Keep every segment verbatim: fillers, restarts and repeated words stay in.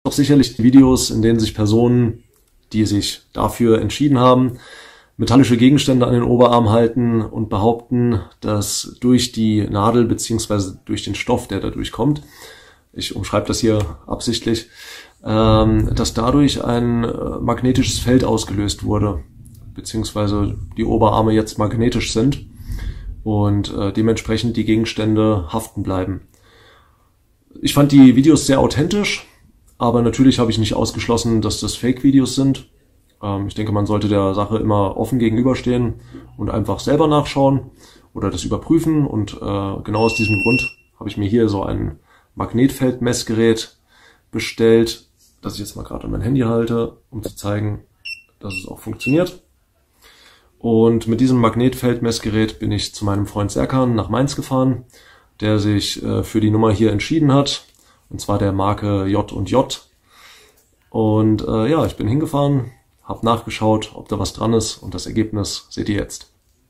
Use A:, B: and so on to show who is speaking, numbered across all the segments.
A: Doch sicherlich Videos, in denen sich Personen, die sich dafür entschieden haben, metallische Gegenstände an den Oberarm halten und behaupten, dass durch die Nadel bzw. durch den Stoff, der dadurch kommt, ich umschreibe das hier absichtlich, ähm, dass dadurch ein äh, magnetisches Feld ausgelöst wurde, beziehungsweise die Oberarme jetzt magnetisch sind und äh, dementsprechend die Gegenstände haften bleiben. Ich fand die Videos sehr authentisch, aber natürlich habe ich nicht ausgeschlossen, dass das Fake-Videos sind. Ähm, ich denke, man sollte der Sache immer offen gegenüberstehen und einfach selber nachschauen oder das überprüfen. Und äh, genau aus diesem Grund habe ich mir hier so ein Magnetfeldmessgerät bestellt, das ich jetzt mal gerade an mein Handy halte, um zu zeigen, dass es auch funktioniert. Und mit diesem Magnetfeldmessgerät bin ich zu meinem Freund Serkan nach Mainz gefahren, der sich äh, für die Nummer hier entschieden hat, und zwar der Marke J und J. Und äh, ja, ich bin hingefahren, habe nachgeschaut, ob da was dran ist, und das Ergebnis seht ihr jetzt.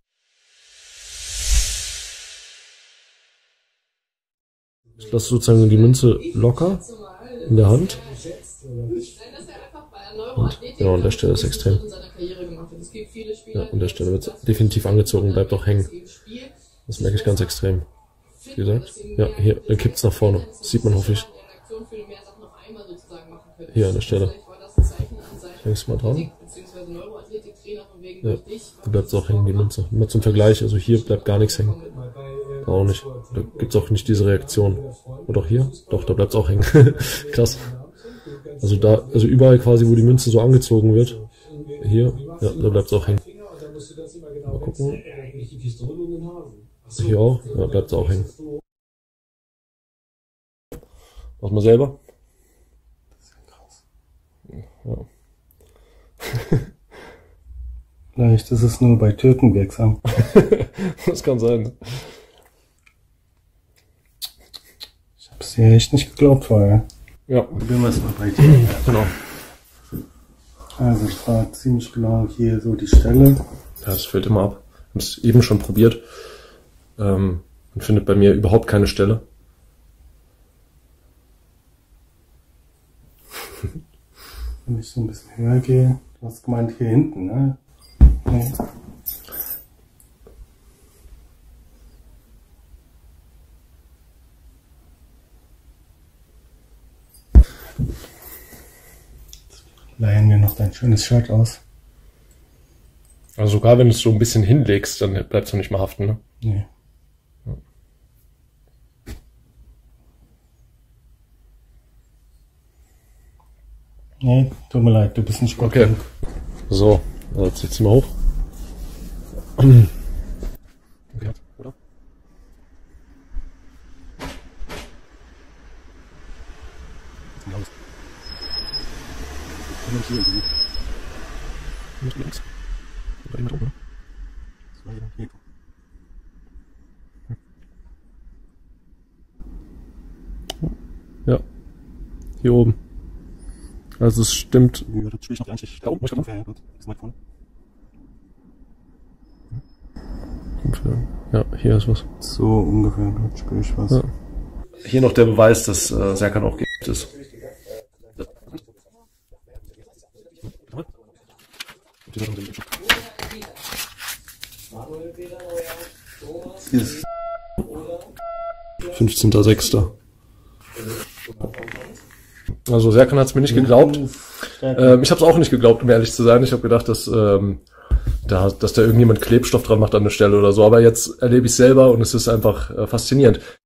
A: Ich lasse sozusagen die Münze locker in der Hand. Und genau, an der Stelle ist extrem. Ja, an der Stelle wird es definitiv angezogen, bleibt auch hängen. Das merke ich ganz extrem. Wie gesagt, ja, hier kippt es nach vorne. Das sieht man hoffentlich. Hier an der Stelle. Ich hänge es mal dran. Ja, da bleibt es auch hängen, die Münze. Immer zum Vergleich, also hier bleibt gar nichts hängen. Da auch nicht. Da gibt es auch nicht diese Reaktion. Und auch hier? Doch, da bleibt es auch hängen. Krass. Also da, also überall quasi, wo die Münze so angezogen wird. Hier, ja, da bleibt es auch hängen. Mal gucken. Hier auch, ja, bleibt es auch hängen. Mach mal selber.
B: Das ist ja krass. Ja. Vielleicht ist es nur bei Türken wirksam.
A: Das kann sein.
B: Ich hab's dir echt nicht geglaubt vorher.
A: Ja.
B: Probieren wir es mal bei dir.
A: Genau.
B: Also ich war ziemlich genau hier so die Stelle.
A: Ja, es fällt immer ab. Ich habe es eben schon probiert. Ähm, man findet bei mir überhaupt keine Stelle.
B: Wenn ich so ein bisschen höher gehe, du hast gemeint hier hinten, ne? Nee. Leihen wir noch dein schönes Shirt aus.
A: Also sogar wenn du es so ein bisschen hinlegst, dann bleibt es noch nicht mal haften, ne?
B: Nee.
A: Ja.
B: Nee, tut mir leid, du bist nicht gut.
A: Okay. So, also jetzt zieh's mal hoch. Okay, oder? Nicht links. Oder jemand oben, oder? Ja, hier oben. Also es stimmt.
B: Ja, das spiele ich noch eigentlich. Da oben, ungefähr, ja, gut. Ist weit vorne.
A: Ja, hier ist was.
B: So ungefähr, dort spüre ich was.
A: Ja. Hier noch der Beweis, dass äh, Serkan auch geimpft ist. fünfzehnter sechster Also Serkan hat es mir nicht geglaubt. Ähm, ich habe es auch nicht geglaubt, um ehrlich zu sein. Ich habe gedacht, dass, ähm, da, dass da irgendjemand Klebstoff dran macht an der Stelle oder so. Aber jetzt erlebe ich es selber und es ist einfach äh, faszinierend.